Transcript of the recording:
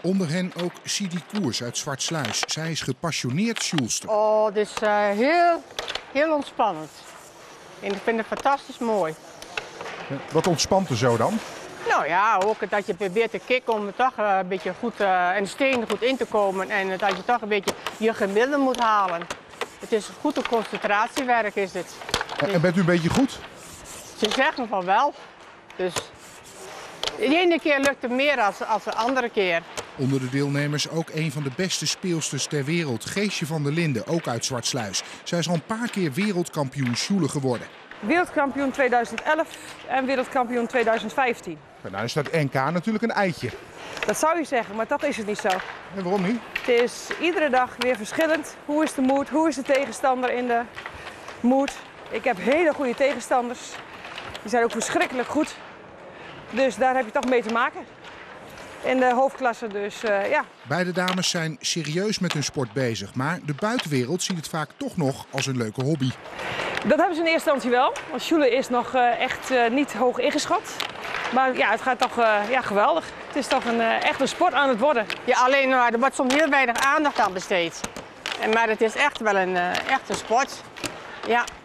Onder hen ook Sidi Koers uit Zwartsluis. Zij is gepassioneerd sjoelster. Oh, het is heel ontspannend. En ik vind het fantastisch mooi. Wat ontspant er zo dan? Nou ja, ook dat je probeert te kicken om er toch een beetje goed en stenen goed in te komen. En dat je toch een beetje je gemiddelde moet halen. Het is goed een concentratiewerk is dit. En bent u een beetje goed? Ze zeggen van wel. Dus de ene keer lukt het meer dan de andere keer. Onder de deelnemers ook een van de beste speelsters ter wereld, Geesje van der Linden, ook uit Zwartsluis. Zij is al een paar keer wereldkampioen sjoelen geworden. Wereldkampioen 2011 en wereldkampioen 2015. Nou is dat NK natuurlijk een eitje. Dat zou je zeggen, maar toch is het niet zo. En waarom niet? Het is iedere dag weer verschillend. Hoe is de moed? Hoe is de tegenstander in de moed? Ik heb hele goede tegenstanders. Die zijn ook verschrikkelijk goed. Dus daar heb je toch mee te maken. In de hoofdklasse dus, ja. Beide dames zijn serieus met hun sport bezig, maar de buitenwereld ziet het vaak toch nog als een leuke hobby. Dat hebben ze in eerste instantie wel, want sjoelen is nog echt niet hoog ingeschat. Maar ja, het gaat toch ja, geweldig. Het is toch echt een sport aan het worden. Ja, alleen er wordt soms heel weinig aandacht aan besteed. Maar het is echt wel een echte sport. Ja.